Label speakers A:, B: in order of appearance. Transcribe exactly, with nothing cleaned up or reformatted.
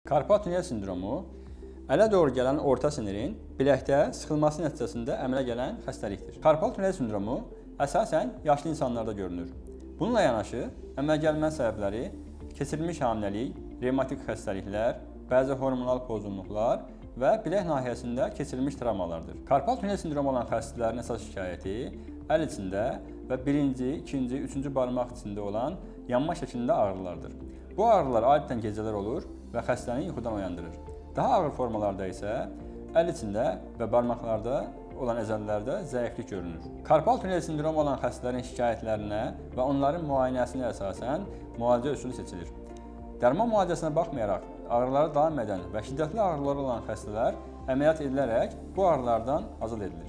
A: Karpal tunnel sindromu ələ doğru gələn orta sinirin biləkdə sıxılması nəticəsində əmələ gələn xəstəlikdir. Karpal tunnel sindromu əsasən yaşlı insanlarda görünür. Bununla yanaşı, əmələ gəlmə səbəbləri keçirilmiş hamiləlik, revmatik xəstəliklər, bəzi hormonal pozğunluqlar və bilək nahiyəsində keçirilmiş travmalardır. Karpal tunnel sindromu olan xəstələrin əsas şikayəti əl içində və birinci, ikinci, üçüncü barmaq içində olan yanma şəklində ağrılardır. Bu ağrılar adətən gecələr olur və xəstəni yuxudan oyandırır. Daha ağır formalarda isə əl içində və barmaqlarda olan əzələlərdə zəiflik görünür. Karpal tunnel sindromu olan xəstələrin şikayətlərinə və onların müayinəsinə əsasən müalicə üsulu seçilir. Dərman müalicəsinə baxmayaraq, ağrıları davam edən və şiddətli ağrıları olan xəstələr əməliyyat edilərək bu ağrılardan azad edilir.